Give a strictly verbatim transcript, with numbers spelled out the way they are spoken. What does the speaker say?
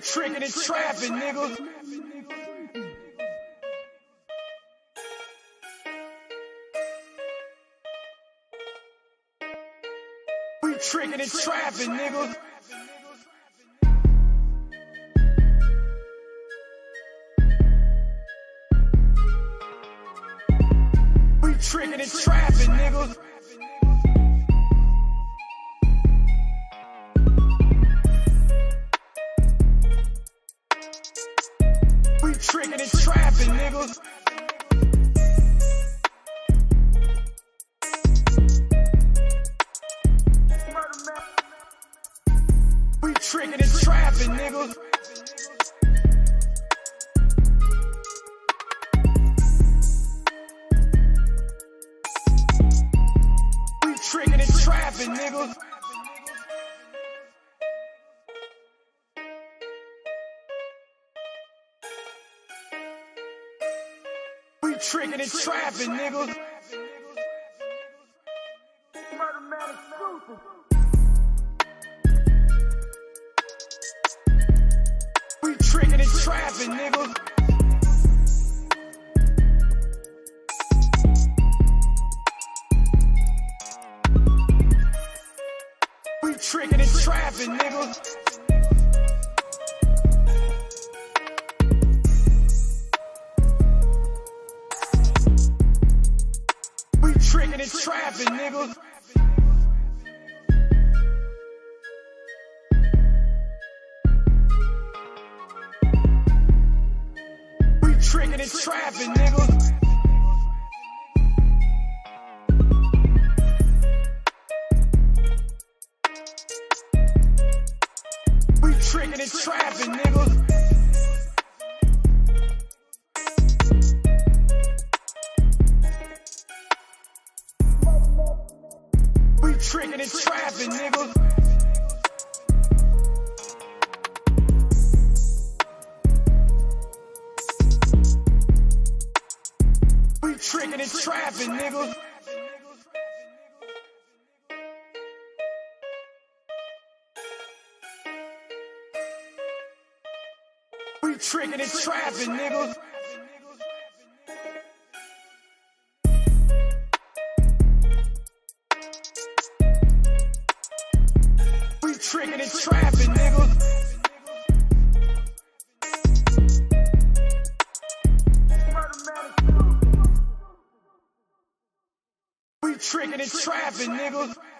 Trickin and Trappin, nigga. We trickin and trappin, nigga. We trickin and trappin, nigga. We trickin and trappin, nigga. We trickin and trappin, nigga. We trickin and trappin, nigga. We trickin and trappin, nigga. We trickin and trappin, nigga. We trickin and trappin, nigga. We trickin and trappin, nigga. We trickin and trappin, nigga. We trickin and trappin, nigga. We trickin and trappin, nigga. We trickin and trappin, nigga. We trickin and trappin, nigga. We trickin and trappin, nigga. We trickin and trappin, nigga.